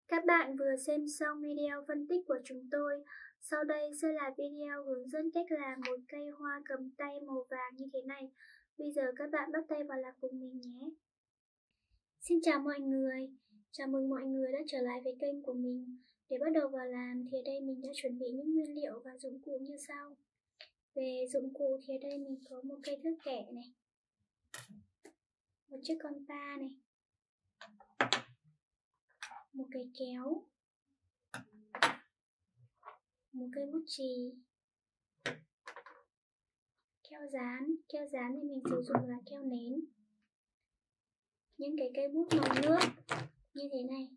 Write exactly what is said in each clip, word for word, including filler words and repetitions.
Các bạn vừa xem xong video phân tích của chúng tôi. Sau đây sẽ là video hướng dẫn cách làm một cây hoa cầm tay màu vàng như thế này. Bây giờ các bạn bắt tay vào làm cùng mình nhé. Xin chào mọi người, chào mừng mọi người đã trở lại với kênh của mình. Để bắt đầu vào làm thì ở đây mình đã chuẩn bị những nguyên liệu và dụng cụ như sau. Về dụng cụ thì ở đây mình có một cây thước kẻ này, một chiếc con pa này, một cây kéo, một cây bút chì, keo dán. Keo dán thì mình sử dụng là keo nến, những cái cây bút màu nước như thế này,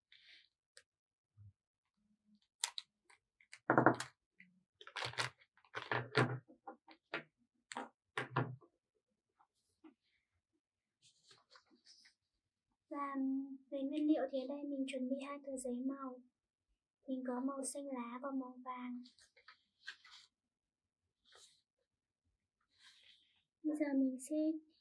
và về nguyên liệu thì ở đây mình chuẩn bị hai tờ giấy màu. Mình có màu xanh lá và màu vàng. Bây giờ mình sẽ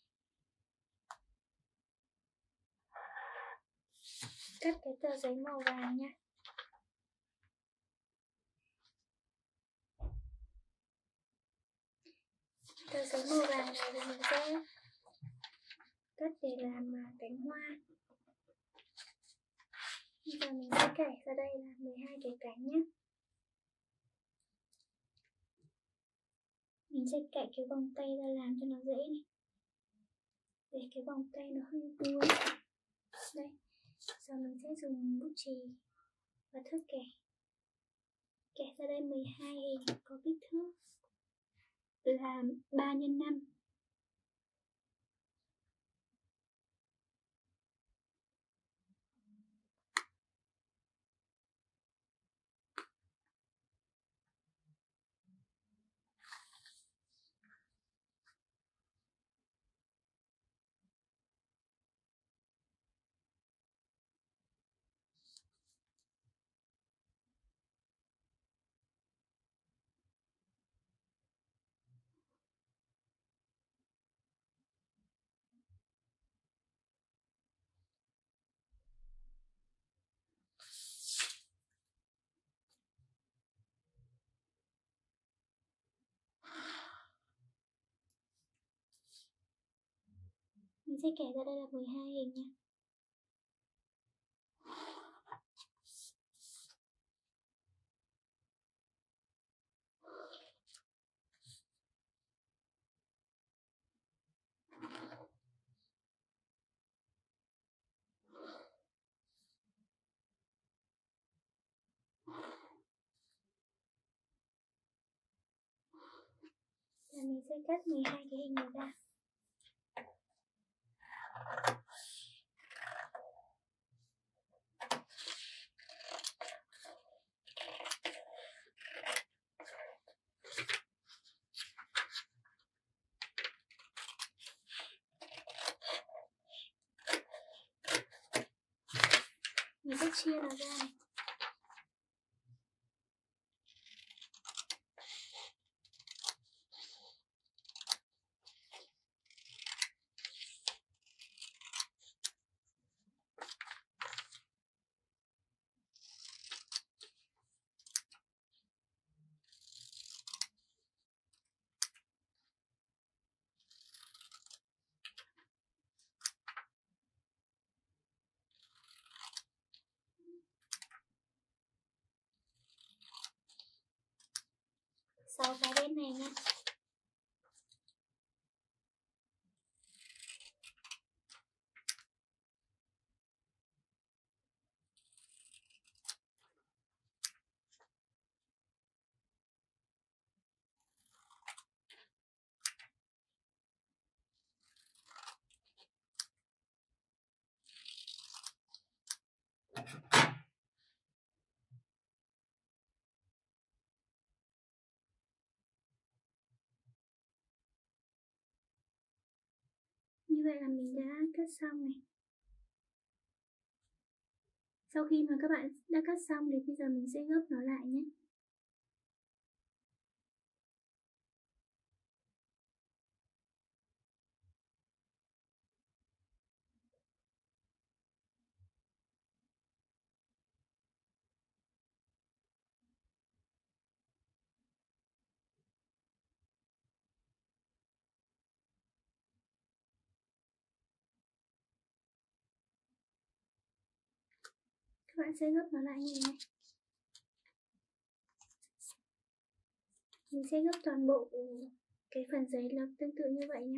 cắt cái tờ giấy màu vàng nhé. Tờ giấy màu vàng này thì mình sẽ cắt để làm cánh hoa. Bây giờ mình sẽ kẻ ra đây là mười hai cái cánh nhé. Mình sẽ kẻ cái vòng tay ra làm cho nó dễ này, để cái vòng tay nó hơi vuông. Đây, giờ mình sẽ dùng bút chì và thước kẻ kẻ ra đây mười hai hình có kích thước là ba nhân năm. Mình sẽ kẻ ra đây là mười hai hình nha. Và mình sẽ cắt mười hai cái hình này ra. Mình sẽ chia nó ra này. Sáu cái bên này nha. Như vậy là mình đã cắt xong này. Sau khi mà các bạn đã cắt xong thì bây giờ mình sẽ gấp nó lại nhé. Các bạn sẽ gấp nó lại như thế này. Mình sẽ gấp toàn bộ cái phần giấy là tương tự như vậy nhé.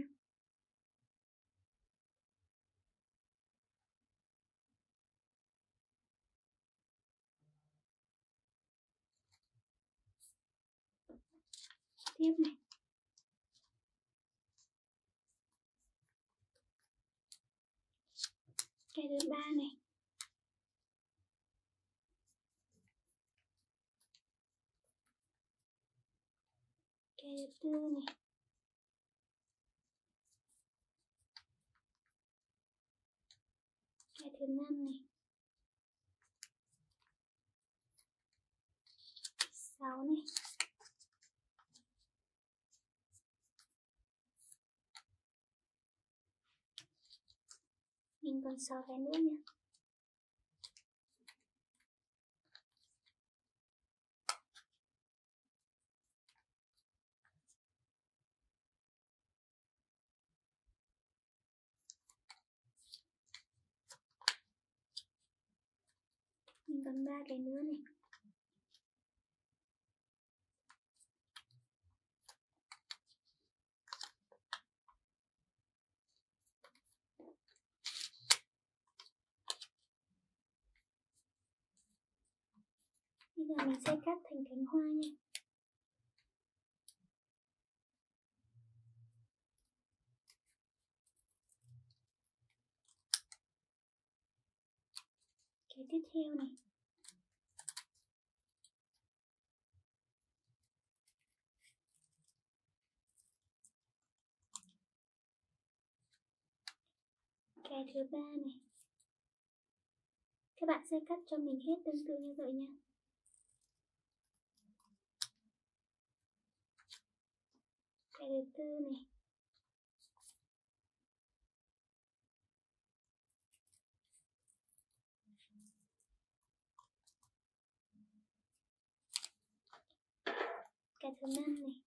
Tiếp này. Cái thứ ba này. Cái thứ tư này. Cái thứ năm này. Sáu này. Mình còn sáu cái nữa nha. Mình còn ba cái nữa này. Bây giờ mình sẽ cắt thành cánh hoa nha. Cái tiếp theo này. Cái thứ ba này. Các bạn sẽ cắt cho mình hết tương tự như vậy nha. Cái thứ tư này. Cái thứ năm này.